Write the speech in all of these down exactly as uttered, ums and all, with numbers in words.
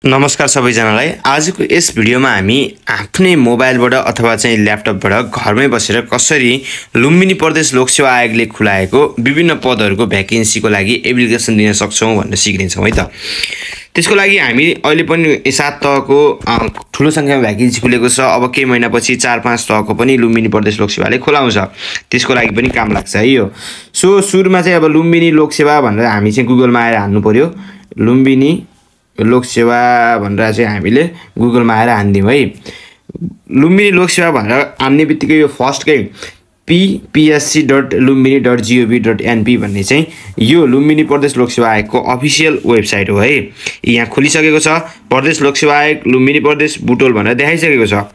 नमस्कार सबैजनालाई। आजको यस भिडियोमा हामी आफ्नै मोबाइलबाट अथवा चाहिँ ल्यापटपबाट घरमै बसेर कसरी लुम्बिनी प्रदेश लोक सेवा आयोगले खुलाएको विभिन्न पदहरूको भ्याकेन्सीको लागि एप्लिकेसन दिन सक्छौं भनेर सिक्नेछौं है त। त्यसको लागि हामी अहिले पनि सात तहको ठुलो संख्यामा भ्याकेन्सी खुलेको छ। अब केही महिनापछि चार पाँच तहको पनि लुम्बिनी प्रदेश लोक सेवाले खुलाउँछ, त्यसको लागि पनि काम लाग्छ है यो। सो सुरुमा चाहिँ अब लुम्बिनी लोक सेवा भनेर हामी चाहिँ गुगलमा आएर हान्नु पर्यो। लुम्बिनी लोक सेवा भनेर चाहिँ हामीले गुगलमा आएर हान्दियौँ है। लुम्बिनी लोक सेवा भनेर हान्ने बित्तिकै यो फर्स्टकै PPSC dot Lumbini dot G O V dot NP भन्ने चाहिँ यो लुम्बिनी प्रदेश लोक सेवा आयोगको अफिसियल वेबसाइट हो है। यहाँ खुलिसकेको छ। प्रदेश लोक सेवा आयोग लुम्बिनी प्रदेश बुटोल भनेर देखाइसकेको छ।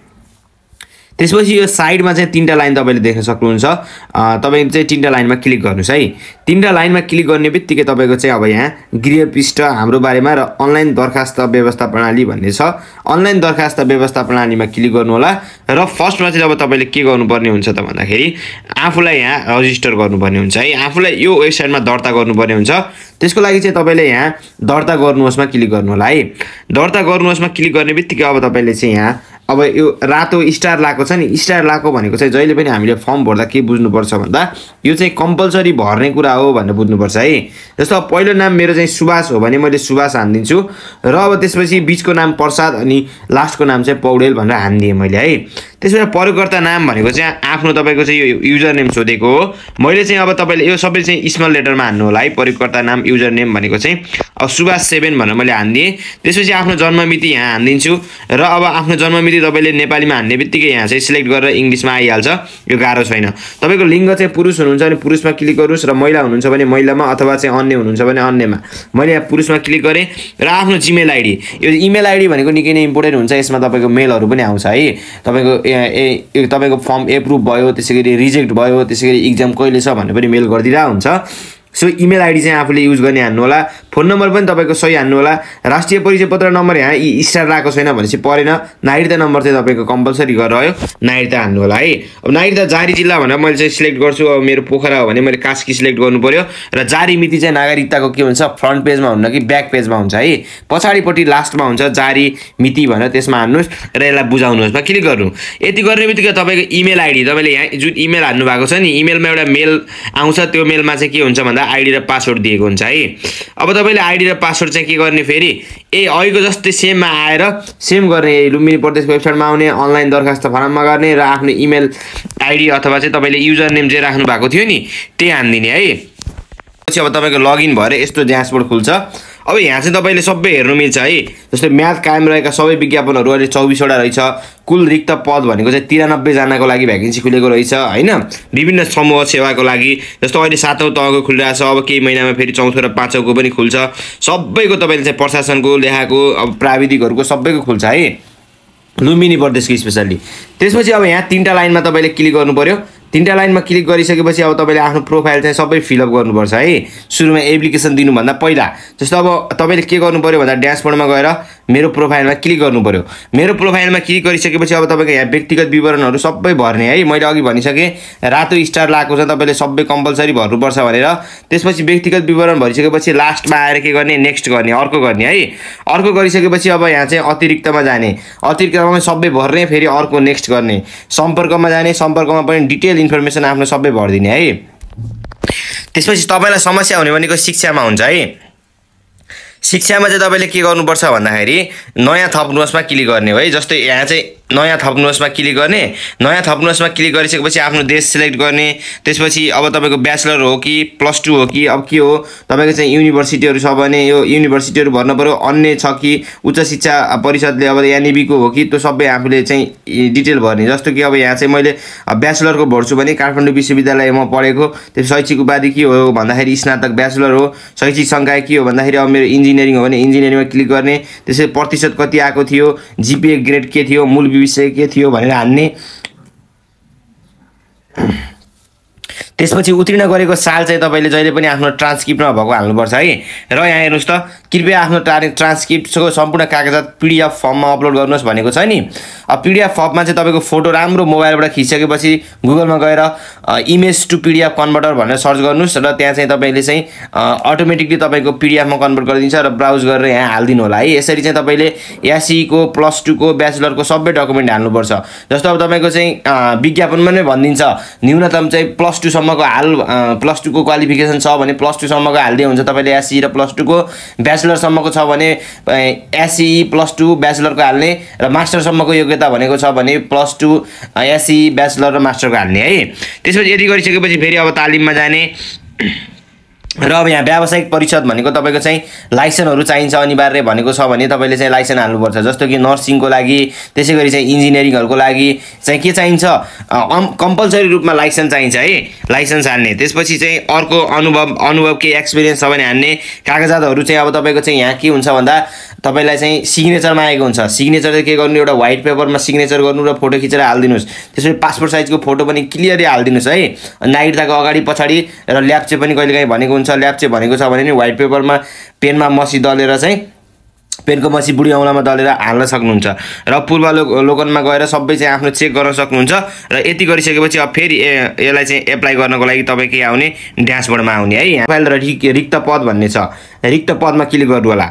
त्यसपछि यो साइडमा चाहिँ तीनटा लाइन तपाईले देख्न सक्नुहुन्छ। तपाईले चाहिँ तीनटा लाइनमा क्लिक गर्नुस् है। तीनटा लाइनमा क्लिक गर्ने बित्तिकै तपाईको चाहिँ अब यहाँ गृह पृष्ठ हाम्रो बारेमा र अनलाइन दरखास्त व्यवस्था प्रणाली भन्ने छ। अनलाइन दरखास्त व्यवस्था प्रणालीमा क्लिक गर्नु होला र फर्स्टमा चाहिँ अब तपाईले के गर्नुपर्ने हुन्छ त भन्दाखेरि आफूलाई यहाँ रजिस्टर गर्नुपर्ने हुन्छ है। आफूलाई यो वेबसाइटमा दर्ता गर्नुपर्ने हुन्छ। त्यसको लागि चाहिँ तपाईले यहाँ दर्ता गर्नुहोस्मा क्लिक गर्नु होला है। दर्ता गर्नुहोस्मा क्लिक गर्ने बित्तिकै अब तपाईले चाहिँ यहाँ अब यो रातो स्टार लाको छ नि, स्टार लाको भनेको चाहिँ जहिले पनि हामीले फर्म भर्दा के बुझ्नुपर्छ भन्दा यो चाहिँ कम्पलसरी भर्ने कुरा हो भनेर बुझ्नुपर्छ है। जस्तो अब पहिलो नाम मेरो चाहिँ सुभाष हो भने मैले सुभाष हान्दिन्छु र अब त्यसपछि बीचको नाम प्रसाद अनि लास्टको नाम चाहिँ पौडेल भनेर हान्दिएँ मैले है। त्यसपछि प्रयोगकर्ता नाम भनेको चाहिँ आफ्नो तपाईको चाहिँ यो युजर नेम सोधेको हो। मैले चाहिँ अब तपाईले यो सबै चाहिँ स्मल लेटरमा हान्नु होला है। प्रयोगकर्ता नाम युजर नेम भनेको चाहिँ अब सुभाष सेभेन भनेर मैले हान्दिएँ। त्यसपछि आफ्नो जन्ममिति यहाँ हान्दिन्छु र अब आफ्नो जन्ममिति तपाईले नेपालीमा हान्ने बित्तिकै यहाँ चाहिँ सिलेक्ट गरेर इङ्ग्लिसमा आइहाल्छ। यो गाह्रो छैन। तपाईको लिङ्ग चाहिँ पुरुष हुनुहुन्छ भने पुरुषमा क्लिक गर्नुस् र महिला हुनुहुन्छ भने महिलामा अथवा चाहिँ अन्य हुनुहुन्छ भने अन्यमा। मैले यहाँ पुरुषमा क्लिक गरेँ र आफ्नो जिमेल आइडी, यो इमेल आइडी भनेको निकै नै इम्पोर्टेन्ट हुन्छ। यसमा तपाईको मेलहरू पनि आउँछ है। तपाईको ए तपाईको फर्म एप्रुभ भयो, त्यसैगरी रिजेक्ट भयो, त्यसैगरी एक्जाम कहिले छ भन्ने पनि मेल गरिदिरा हुन्छ। सो इमेल आइडी चाहिँ आफूले युज गर्ने हान्नु होला। फोन नम्बर पनि तपाईको सही हान्नु होला। राष्ट्रिय परिचय पत्र नम्बर यहाँ यी स्टार लगाएको छैन भनेपछि परेन। नागरिकता नम्बर चाहिँ तपाईको कम्पलसरी गरेर रह्यो, नागरिकता हान्नु होला है। अब नागरिकता जारी जिल्ला भनेर मैले चाहिँ सिलेक्ट गर्छु। अब मेरो पोखरा हो भने मैले कास्की सिलेक्ट गर्नु पर्यो र जारी मिति चाहिँ नागरिकताको के हुन्छ फ्रन्ट पेजमा हुन्न कि ब्याक पेजमा हुन्छ है। पछाडिपट्टि लास्टमा हुन्छ जारी मिति भनेर त्यसमा हान्नुस् र यसलाई बुझाउनुहोस् मा क्लिक गर्नु। यति गर्ने बित्तिकै तपाईको इमेल आइडी तपाईले यहाँ जुन इमेल हान्नु भएको छ नि, इमेलमा एउटा मेल आउँछ। त्यो मेलमा चाहिँ के हुन्छ भन्दा आइडी र पासवर्ड दिएको हुन्छ है। अब तपाईले आइडी र पासवर्ड चाहिँ के गर्ने फेरि ए अहिलेको जस्तै सेममा आएर सेम गर्ने लुम्बिनी प्रदेश वेबसाइटमा आउने अनलाइन दरखास्त फर्ममा गर्ने र आफ्नो इमेल आइडी अथवा चाहिँ तपाईले युजर नेम जे राख्नु भएको थियो नि त्यही हान्दिने है। पछि अब तपाईको लगइन भएर यस्तो ड्यासबोर्ड खुल्छ। अब यहाँ चाहिँ तपाईले सबै हेर्नु मिल्छ है। जस्तै म्याद कायम रहेका सबै विज्ञापनहरू अहिले चौबिसवटा रहेछ। कुल रिक्त पद भनेको चाहिँ तिरानब्बे जनाको लागि भ्याकेन्सी खुलेको रहेछ होइन। विभिन्न समूह सेवाको लागि जस्तो अहिले सातौँ तहको खुलिरहेको छ। अब केही महिनामा फेरि चौथो र पाँचौँको पनि खुल्छ। सबैको तपाईँले चाहिँ प्रशासनको लेखाको अब प्राविधिकहरूको सबैको खुल्छ है, लुम्बिनी प्रदेशको स्पेसल्ली। त्यसपछि अब यहाँ तीनटा लाइनमा तपाईँले क्लिक गर्नु पर्यो। तीनटा लाइनमा क्लिक गरिसकेपछि अब तपाईले आफ्नो प्रोफाइल चाहिँ सबै फिलअप गर्नुपर्छ है। सुरुमा एप्लिकेसन दिनुभन्दा पहिला जस्तो अब तपाईले के गर्नु पर्यो भन्दा ड्यासबोर्डमा गएर मेरो प्रोफाइलमा क्लिक गर्नु पर्यो। मेरो प्रोफाइलमा क्लिक गरिसकेपछि अब तपाईको यहाँ व्यक्तिगत विवरणहरू सबै भर्ने है। मैले अघि भनिसकेँ रातो स्टार लगाएको छ, तपाईले सबै कम्पलसरी भर्नुपर्छ भनेर। त्यसपछि व्यक्तिगत विवरण भरिसकेपछि लास्टमा आएर के गर्ने नेक्स्ट गर्ने, अर्को गर्ने है। अर्को गरिसकेपछि अब यहाँ चाहिँ अतिरिक्तमा जाने, अतिरिक्तमा सबै भर्ने, फेरि अर्को नेक्स्ट गर्ने, सम्पर्कमा जाने, सम्पर्कमा पनि डिटेल इन्फर्मेसन आफ्नो सबै भरिदिने है। त्यसपछि तपाईलाई समस्या हुने भनेको शिक्षामा हुन्छ है। शिक्षामा चाहिँ तपाईले के गर्नुपर्छ भन्दाखेरि नयाँ थप्नुहोस्मा क्लिक गर्ने हो है। जस्तै यहाँ चाहिँ नयाँ थप्नुहोस्मा क्लिक गर्ने। नयाँ थप्नुहोस्मा क्लिक गरिसकेपछि आफ्नो देश सिलेक्ट गर्ने। त्यसपछि अब तपाईको ब्याचलर हो कि प्लस टू हो कि अब के हो, तपाईको चाहिँ युनिभर्सिटीहरू छ भने यो युनिभर्सिटीहरू भर्नु पर्यो। अन्य छ कि उच्च शिक्षा परिषदले अब एनइबीको हो कि त्यो सबै आफूले चाहिँ डिटेल भर्ने। जस्तो कि अब यहाँ चाहिँ मैले ब्याचलरको भर्छु भने काठमाडौँ विश्वविद्यालयमा पढेको। त्यो शैक्षिक उपाधि के हो भन्दाखेरि स्नातक ब्याचलर हो। शैक्षिक संकाय के हो भन्दाखेरि अब मेरो इन्जिनियरिङ हो भने इन्जिनियरिङमा क्लिक गर्ने। त्यसै प्रतिशत कति आएको थियो, जिपिए ग्रेड के थियो, मूल विषय के थियो भनेर हान्ने। त्यसपछि उत्तीर्ण गरेको साल चाहिँ तपाईँले जहिले पनि आफ्नो ट्रान्सक्रिप्टमा भएको हाल्नुपर्छ है। र यहाँ हेर्नुहोस् त, कृपया आफ्नो ट्रान्सक्रिप्टको सम्पूर्ण कागजात पिडिएफ फर्ममा अपलोड गर्नुहोस् भनेको छ नि। अब पिडिएफ फर्ममा चाहिँ तपाईँको फोटो राम्रो मोबाइलबाट खिचिसकेपछि गुगलमा गएर इमेज टु पिडिएफ कन्भर्टर भनेर सर्च गर्नुहोस् र त्यहाँ चाहिँ तपाईँले चाहिँ अटोमेटिकली तपाईँको पिडिएफमा कन्भर्ट गरिदिन्छ र ब्राउज गरेर यहाँ हालिदिनु होला है। यसरी चाहिँ तपाईँले एसईको प्लस टूको ब्याचलरको सबै डकुमेन्ट हाल्नुपर्छ। जस्तो अब तपाईँको चाहिँ विज्ञापनमा नै भनिदिन्छ न्यूनतम चाहिँ प्लस टूसम्मको हाल प्लस टूको क्वालिफिकेसन छ भने प्लस टूसम्मको हाल्दै हुन्छ तपाईँले एसई र प्लस टूको, ब्याचलरसम्मको छ भने एसई प्लस टू ब्याचलरको हाल्ने र मास्टरसम्मको योग्यता भनेको छ भने प्लस टू एसई ब्याचलर र मास्टरको हाल्ने है। त्यसपछि यति गरिसकेपछि फेरि अब तालिममा जाने र अब यहाँ व्यावसायिक परिषद भनेको तपाईँको चाहिँ लाइसेन्सहरू चाहिन्छ अनिवार्य भनेको छ भने तपाईँले चाहिँ लाइसेन्स हाल्नुपर्छ। जस्तो कि नर्सिङको लागि, त्यसै गरी चाहिँ इन्जिनियरिङहरूको लागि चाहिँ के चाहिन्छ, कम्पलसरी रूपमा लाइसेन्स चाहिन्छ है, लाइसेन्स हाल्ने। त्यसपछि चाहिँ अर्को अनुभव अनुभव के एक्सपिरियन्स छ भने हाल्ने। कागजातहरू चाहिँ अब तपाईँको चाहिँ यहाँ के हुन्छ भन्दा तपाईँलाई चाहिँ सिग्नेचरमा आएको हुन्छ। सिग्नेचर चाहिँ के गर्नु, एउटा व्हाइट पेपरमा सिग्नेचर गर्नु र फोटो खिचेर हालिदिनुहोस्। त्यसपछि पासपोर्ट साइजको फोटो पनि क्लियरली हालिदिनुहोस् है। नागरिकताको अगाडि पछाडि र ल्याप्चे पनि कहिलेकाहीँ भनेको हुन्छ। ल्याप्चे भनेको छ भने नि व्हाइट पेपरमा पेनमा मसी दलेर चाहिँ पेनको मसी बुढी औँलामा दलेर हाल्न सक्नुहुन्छ र पूर्वावलोकनमा गएर सबै चाहिँ आफ्नो चेक गर्न सक्नुहुन्छ। र यति गरिसकेपछि अब फेरि यसलाई चाहिँ एप्लाई गर्नको लागि तपाईँ के आउने, ड्यासबोर्डमा आउने है। यहाँ फाइल र रिक्त पद भन्ने छ, रिक्त पदमा क्लिक गर्नु होला।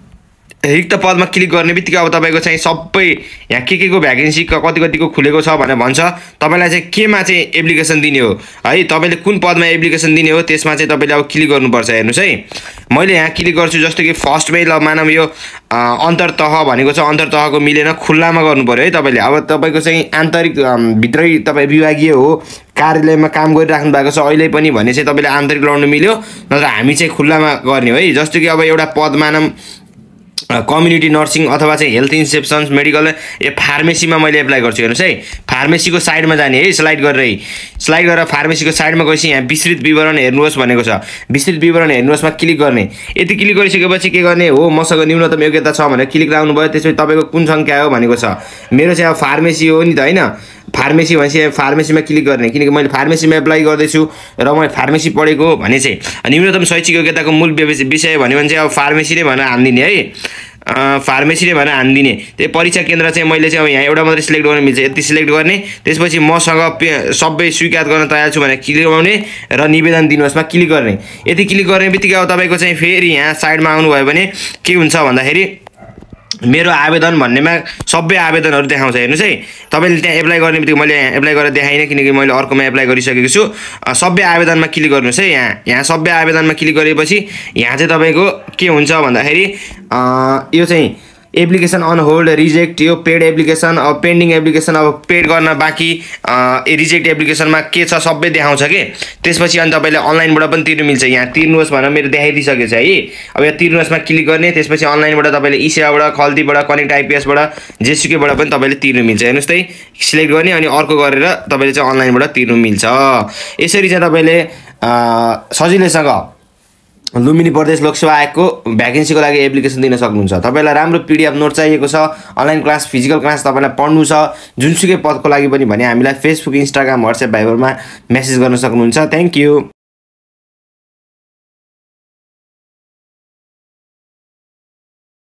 रिक्त पदमा क्लिक गर्ने बित्तिकै अब तपाईँको चाहिँ सबै यहाँ के के को भ्याकेन्सी कति कतिको खुलेको छ भनेर भन्छ। तपाईँलाई चाहिँ केमा चाहिँ एप्लिकेसन दिने हो है, तपाईँले कुन पदमा एप्लिकेसन दिने हो त्यसमा चाहिँ तपाईँले अब क्लिक गर्नुपर्छ। हेर्नुहोस् है, मैले यहाँ क्लिक गर्छु। जस्तो कि फर्स्टमै ल मानौँ यो अन्तर्तह भनेको छ, अन्तर्तहको मिलेन, खुल्लामा गर्नु पऱ्यो है तपाईँले। अब तपाईँको चाहिँ आन्तरिक भित्रै तपाईँ विभागीय हो, कार्यालयमा काम गरिराख्नु भएको छ अहिले पनि भने चाहिँ तपाईँले आन्तरिक लगाउनु मिल्यो, नत्र हामी चाहिँ खुल्लामा गर्ने हो है। जस्तो कि अब एउटा पद मानौँ कम्युनिटी नर्सिङ अथवा चाहिँ हेल्थ इन्सेप्सन्स मेडिकल ए फार्मेसीमा मैले एप्लाई गर्छु। हेर्नुहोस् है, फार्मेसीको साइडमा जाने है, स्लाइड गरेर स्लाइड गरेर फार्मेसीको साइडमा गएपछि यहाँ विस्तृत विवरण हेर्नुहोस् भनेको छ। विस्तृत विवरण हेर्नुहोसमा क्लिक गर्ने। यति क्लिक गरिसकेपछि के गर्ने हो, मसँग न्यूनतम योग्यता छ भनेर क्लिक राख्नु भयो। त्यसपछि तपाईँको कुन सङ्ख्या हो भनेको छ। मेरो चाहिँ अब फार्मेसी हो नि त होइन, फार्मेसी भनेपछि फार्मेसीमा क्लिक गर्ने। किनकि मैले फार्मेसीमा एप्लाई गर्दैछु र मैले फार्मेसी पढेको भने चाहिँ न्यूनतम शैक्षिक योग्यताको मूल विषय भन्यो भने चाहिँ अब फार्मेसी नै भनेर हानिदिने है, फार्मेसी नै भनेर हानिदिने। त्यो परीक्षा केन्द्र चाहिँ मैले चाहिँ अब यहाँ एउटा मात्रै सिलेक्ट गर्न मिल्छ, यति सिलेक्ट गर्ने। त्यसपछि मसँग सबै स्वीकार गर्न तयार छु भनेर क्लिक गर्ने र निवेदन दिनुहोस्मा क्लिक गर्ने। यति क्लिक गर्ने बित्तिकै अब तपाईँको चाहिँ फेरि यहाँ साइडमा आउनुभयो भने के हुन्छ भन्दाखेरि मेरो आवेदन भन्नेमा सबै आवेदनहरू देखाउँछ। हेर्नुहोस् है, तपाईँले त्यहाँ एप्लाई गर्ने बित्तिकै मैले यहाँ एप्लाई गरेर देखाइनँ किनकि मैले अर्कोमा एप्लाई गरिसकेको छु। सबै आवेदनमा क्लिक गर्नुहोस् है। यहाँ यहाँ सबै आवेदनमा क्लिक गरेपछि यहाँ चाहिँ तपाईँको के हुन्छ भन्दाखेरि यो चाहिँ एप्लिकेसन अन होल्ड, रिजेक्ट, यो पेड एप्लिकेसन, अब पेन्डिङ एप्लिकेसन, अब पेड गर्न बाँकी, रिजेक्ट एप्लिकेसनमा के छ सबै देखाउँछ कि। त्यसपछि अनि तपाईँले अनलाइनबाट पनि तिर्नु मिल्छ। यहाँ तिर्नुहोस् भनेर मेरो देखाइदिइसकेको छ है। अब यहाँ तिर्नुहोस्मा क्लिक गर्ने। त्यसपछि अनलाइनबाट तपाईँले इसेवाबाट, खल्तीबाट, कनेक्ट आइपिएसबाट, जेसुकेबाट पनि तपाईँले तिर्नु मिल्छ। हेर्नुहोस् त, सिलेक्ट गर्ने अनि अर्को गरेर तपाईँले चाहिँ अनलाइनबाट तिर्नु मिल्छ। यसरी चाहिँ तपाईँले सजिलैसँग लुम्बिनी प्रदेश लोकसेवा आयोगको भ्याकेन्सीको लागि एप्लिकेसन दिन सक्नुहुन्छ। तपाईँलाई राम्रो पिडिएफ नोट चाहिएको छ, अनलाइन क्लास, फिजिकल क्लास तपाईँलाई पढ्नु छ, जुनसुकै पदको लागि पनि भने हामीलाई फेसबुक, इन्स्टाग्राम, वाट्सएप, भाइबरमा मेसेज गर्न सक्नुहुन्छ। Thank you.